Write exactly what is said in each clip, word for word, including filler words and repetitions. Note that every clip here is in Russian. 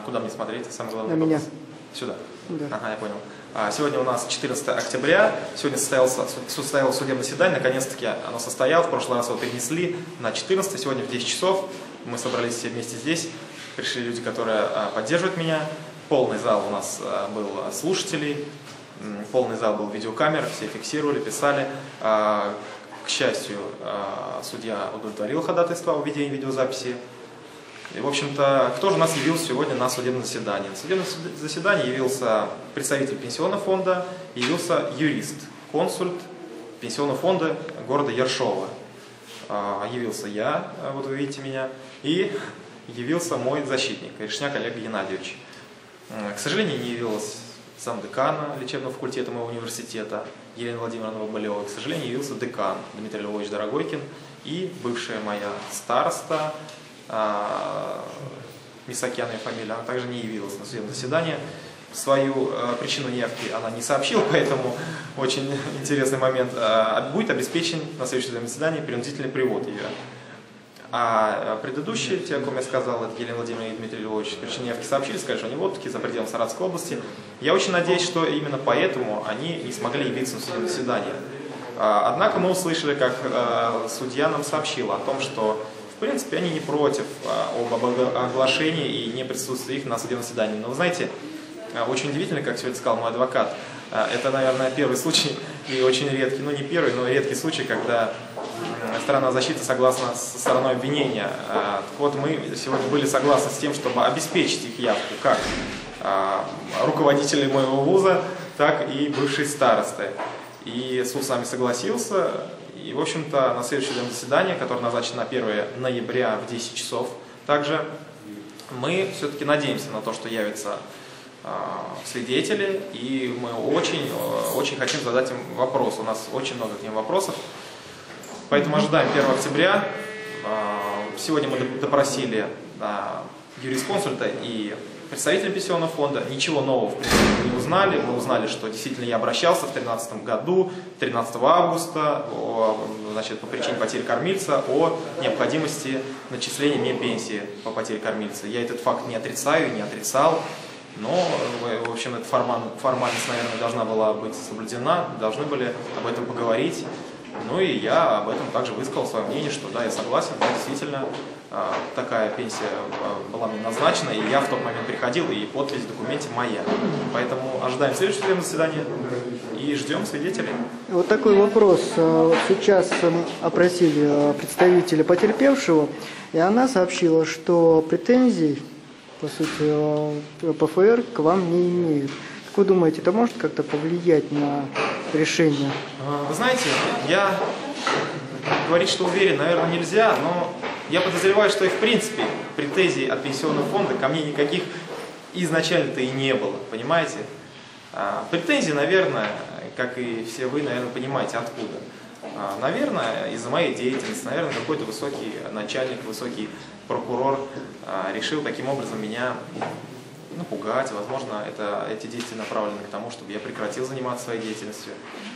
куда мне смотреть? Самый главный На вопрос. меня. Сюда? Да. Ага, я понял. А, сегодня у нас четырнадцатое октября, сегодня состоялось, состоялось судебное заседание, наконец-таки оно состоялось, в прошлый раз его перенесли на четырнадцатое, сегодня в десять часов, мы собрались все вместе здесь, пришли люди, которые а, поддерживают меня, полный зал у нас а, был слушателей, полный зал был видеокамер, все фиксировали, писали. А, к счастью, а, судья удовлетворил ходатайство о введении видеозаписи. И, в общем-то, кто же у нас явился сегодня на судебном заседании? На судебном заседании явился представитель пенсионного фонда, явился юрист, консульт пенсионного фонда города Ершова. Явился я, вот вы видите меня, и явился мой защитник, Решняк Олег Геннадьевич. К сожалению, не явилась замдекана лечебного факультета моего университета Елена Владимировна Бабалева. К сожалению, явился декан Дмитрий Львович Дорогойкин и бывшая моя староста, Мисакян фамилия, она также не явилась на судебное заседание. Свою э, причину неявки она не сообщила, поэтому очень интересный момент. Э, будет обеспечен на следующем судебном заседании принудительный привод ее. А предыдущие, те, о ком я сказал, это Елена Владимировна и Дмитрий Львович, причину неявки сообщили, сказали, что они в отпуске за пределами Саратовской области. Я очень надеюсь, что именно поэтому они не смогли явиться на судебное заседание. Э, однако мы услышали, как э, судья нам сообщила о том, что в принципе, они не против а, об оглашении и не присутствии их на судебном заседании. Но вы знаете, а, очень удивительно, как сегодня сказал мой адвокат, а, это, наверное, первый случай и очень редкий, ну не первый, но редкий случай, когда а, сторона защиты согласна с стороной обвинения. А, так вот, мы сегодня были согласны с тем, чтобы обеспечить их явку, как а, руководители моего вуза, так и бывшие старосты. И суд с нами согласился. И, в общем-то, на следующее заседание, которое назначено на первое ноября в десять часов, также мы все-таки надеемся на то, что явятся э, свидетели, и мы очень, э, очень хотим задать им вопрос. У нас очень много к ним вопросов, поэтому ожидаем первого октября. Э, сегодня мы допросили э, юрисконсульта и представителя пенсионного фонда. Ничего нового, в принципе, мы не узнали. Мы узнали, что действительно я обращался в две тысячи тринадцатом году, тринадцатого августа, о, значит, по причине потери кормильца, о необходимости начисления мне пенсии по потере кормильца. Я этот факт не отрицаю, не отрицал, но, в общем, эта формальность, наверное, должна была быть соблюдена, должны были об этом поговорить. Ну и я об этом также высказал свое мнение, что да, я согласен, да, действительно, такая пенсия была мне назначена, и я в тот момент приходил, и подпись в документе моя. Поэтому ожидаем следующее судебное заседание и ждем свидетелей. Вот такой вопрос. Сейчас опросили представителя потерпевшего, и она сообщила, что претензий, по сути, ПФР к вам не имеют. Как вы думаете, это может как-то повлиять на решение? Вы знаете, я говорить, что уверен, наверное, нельзя, но я подозреваю, что и в принципе претензий от пенсионного фонда ко мне никаких изначально-то и не было, понимаете? А, претензии, наверное, как и все вы, наверное, понимаете, откуда. А, наверное, из-за моей деятельности, наверное, какой-то высокий начальник, высокий прокурор а, решил таким образом меня напугать. Возможно, это, эти действия направлены к тому, чтобы я прекратил заниматься своей деятельностью.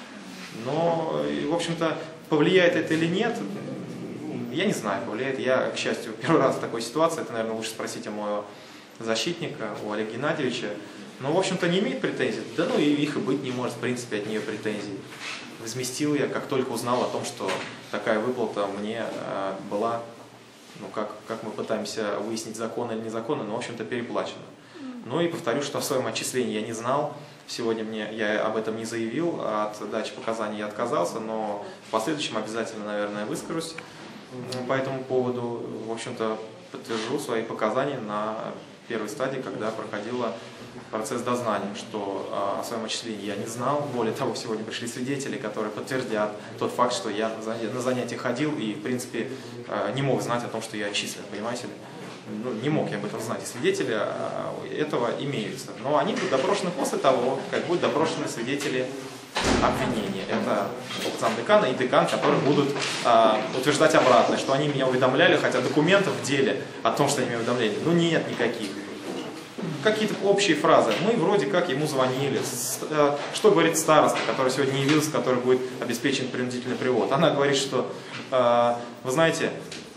Но, в общем-то, повлияет это или нет, я не знаю, повлияет. Я, к счастью, первый раз в такой ситуации, это, наверное, лучше спросить у моего защитника, у Олега Геннадьевича. Но, в общем-то, не имеет претензий. Да ну и их и быть не может, в принципе, от нее претензий. Возместил я, как только узнал о том, что такая выплата мне э, была, ну, как, как мы пытаемся выяснить, законно или незаконно, но, в общем-то, переплачена. Ну и повторю, что о своем отчислении я не знал. Сегодня мне, я об этом не заявил, от дачи показаний я отказался, но в последующем обязательно, наверное, выскажусь по этому поводу. В общем-то, подтвержу свои показания на первой стадии, когда проходила процесс дознания, что о своем отчислении я не знал. Более того, сегодня пришли свидетели, которые подтвердят тот факт, что я на занятия ходил и, в принципе, не мог знать о том, что я отчислен, понимаете ли? Ну, не мог я об этом знать, и свидетели этого имеются. Но они будут допрошены после того, как будут допрошены свидетели обвинения. Это замдекана и декан, которые будут а, утверждать обратное, что они меня уведомляли, хотя документов в деле о том, что они меня уведомляли, ну нет никаких. Какие-то общие фразы. Мы вроде как ему звонили. Что говорит староста, который сегодня не явился, который будет обеспечен принудительный привод? Она говорит, что, вы знаете,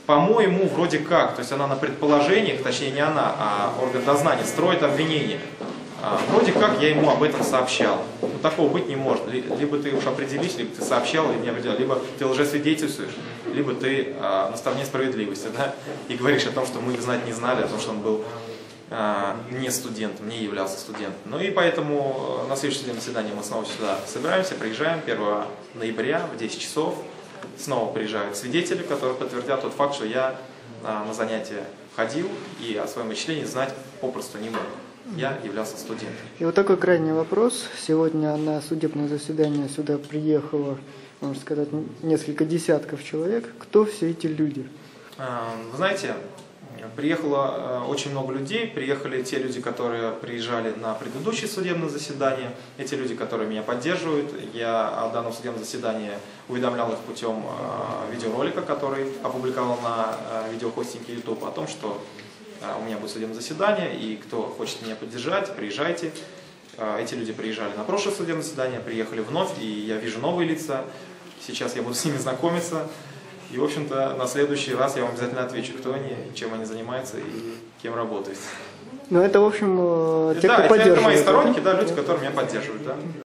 По-моему, вроде как, то есть она на предположениях, точнее не она, а орган дознания строит обвинение. А, вроде как я ему об этом сообщал. Но такого быть не может. Либо ты уж определись, либо ты сообщал, либо не определял. Либо ты лжесвидетельствуешь, либо ты а, на стороне справедливости, да? И говоришь о том, что мы знать не знали, о том, что он был а, не студентом, не являлся студентом. Ну и поэтому на следующий день заседания мы снова сюда собираемся, приезжаем первого ноября в десять часов. Снова приезжают свидетели, которые подтвердят тот факт, что я а, на занятия ходил и о своем вычислении знать попросту не мог. Я являлся студентом. И вот такой крайний вопрос. Сегодня на судебное заседание сюда приехало, можно сказать, несколько десятков человек. Кто все эти люди? Вы знаете, приехало очень много людей. Приехали те люди, которые приезжали на предыдущее судебное заседание. Эти люди, которые меня поддерживают. Я о данном судебном заседании уведомлял их путем видеоролика, который опубликовал на видеохостинге YouTube, о том, что у меня будет судебное заседание, и кто хочет меня поддержать, приезжайте. Эти люди приезжали на прошлое судебное заседание, приехали вновь, и я вижу новые лица. Сейчас я буду с ними знакомиться. И, в общем-то, на следующий раз я вам обязательно отвечу, кто они, чем они занимаются и кем работают. Ну, это, в общем, те, да, кто это, поддерживает. это мои сторонники, да, люди, которые меня поддерживают. Да.